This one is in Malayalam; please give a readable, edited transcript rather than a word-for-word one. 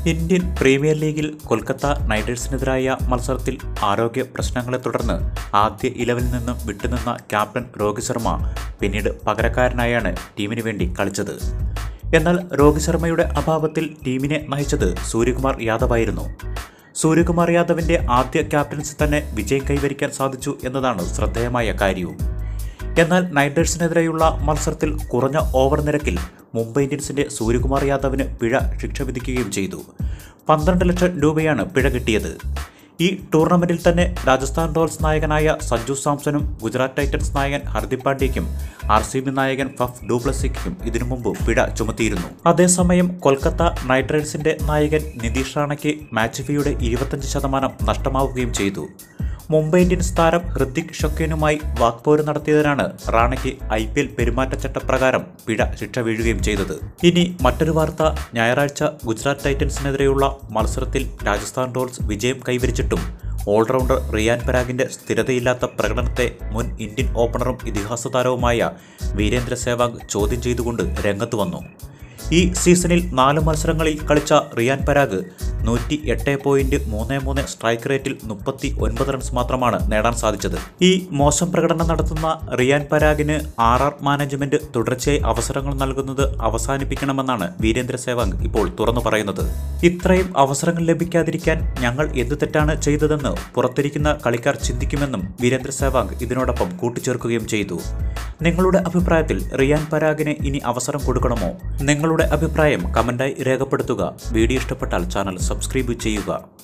ഇന്ത്യൻ പ്രീമിയർ ലീഗിൽ കൊൽക്കത്ത നൈറ്റ് റൈഡേഴ്സിനെതിരായ മത്സരത്തിൽ ആരോഗ്യ പ്രശ്നങ്ങളെ തുടർന്ന് ആദ്യ 11-ൽ നിന്നും വിട്ടുനിന്ന ക്യാപ്റ്റൻ രോഹിത് ശർമ്മ പിന്നീട് പകരക്കാരനായാണ് ടീമിന് വേണ്ടി കളിച്ചത്. എന്നാൽ രോഹിത് ശർമ്മയുടെ അഭാവത്തിൽ ടീമിനെ നയിച്ചത് സൂര്യകുമാർ യാദവ് ആയിരുന്നു. സൂര്യകുമാർ യാദവിന്റെ ആദ്യ ക്യാപ്റ്റൻസി തന്നെ വിജയം കൈവരിക്കാൻ സാധിച്ചു എന്നതാണ് ശ്രദ്ധേയമായ കാര്യവും. എന്നാൽ നൈറ്റ് റൈഡേഴ്സിനെതിരെയുള്ള മത്സരത്തിൽ കുറഞ്ഞ ഓവർ നിരക്കിൽ മുംബൈ ഇന്ത്യൻസിന്റെ സൂര്യകുമാർ യാദവിന് പിഴ ശിക്ഷ വിധിക്കുകയും ചെയ്തു. 12 ലക്ഷം രൂപയാണ് പിഴ കിട്ടിയത്. ഈ ടൂർണമെന്റിൽ തന്നെ രാജസ്ഥാൻ റോയൽസ് നായകനായ സഞ്ജു സാംസണും ഗുജറാത്ത് ടൈറ്റൻസ് നായകൻ ഹർദിക് പാണ്ഡ്യയ്ക്കും RCB നായകൻ ഫഫ് ഡു പ്ലസിക്കും ഇതിനു മുമ്പ് പിഴ ചുമത്തിയിരുന്നു. അതേസമയം കൊൽക്കത്ത നൈറ്റ് റൈഡേഴ്സിന്റെ നായകൻ നിതീഷ് റാണയ്ക്ക് മാച്ച് ഫീയുടെ 25% നഷ്ടമാവുകയും ചെയ്തു. മുംബൈ ഇന്ത്യൻസ് താരം ഹൃതിക് ഷൊക്കേനുമായി വാക്പോര് നടത്തിയതിനാണ് റാണയ്ക്ക് IPL പെരുമാറ്റച്ചട്ടപ്രകാരം പിഴ ശിക്ഷ വീഴുകയും ചെയ്തത്. ഇനി മറ്റൊരു വാർത്ത. ഞായറാഴ്ച ഗുജറാത്ത് ടൈറ്റൻസിനെതിരെയുള്ള മത്സരത്തിൽ രാജസ്ഥാൻ റോയൽസ് വിജയം കൈവരിച്ചിട്ടും ഓൾറൗണ്ടർ റിയാൻ പരാഗിന്റെ സ്ഥിരതയില്ലാത്ത പ്രകടനത്തെ മുൻ ഇന്ത്യൻ ഓപ്പണറും ഇതിഹാസ താരവുമായ വീരേന്ദ്ര സെവാഗ് ചോദ്യം ചെയ്തുകൊണ്ട് രംഗത്ത് വന്നു. ഈ സീസണിൽ 4 മത്സരങ്ങളിൽ കളിച്ച റിയാൻ പരാഗ് 108.33 സ്ട്രൈക്ക് റേറ്റിൽ 39 റൺസ് മാത്രമാണ് നേടാൻ സാധിച്ചത്. ഈ മോശം പ്രകടനം നടത്തുന്ന റിയാൻ പരാഗിന് RR മാനേജ്മെന്റ് തുടർച്ചയായി അവസരങ്ങൾ നൽകുന്നത് അവസാനിപ്പിക്കണമെന്നാണ് വീരേന്ദ്ര സെവാഗ് ഇപ്പോൾ തുറന്നു പറയുന്നത്. ഇത്രയും അവസരങ്ങൾ ലഭിക്കാതിരിക്കാൻ ഞങ്ങൾ എന്ത് തെറ്റാണ് ചെയ്തതെന്ന് പുറത്തിരിക്കുന്ന കളിക്കാർ ചിന്തിക്കുമെന്നും വീരേന്ദ്ര സെവാഗ് ഇതിനോടൊപ്പം കൂട്ടിച്ചേർക്കുകയും ചെയ്തു. നിങ്ങളുടെ അഭിപ്രായത്തിൽ റിയാൻ പരാഗിന് ഇനി അവസരം കൊടുക്കണമോ? നിങ്ങളുടെ അഭിപ്രായം കമന്റായി രേഖപ്പെടുത്തുക. വീഡിയോ ഇഷ്ടപ്പെട്ടാൽ ചാനൽ സബ്സ്ക്രൈബ് ചെയ്യുക.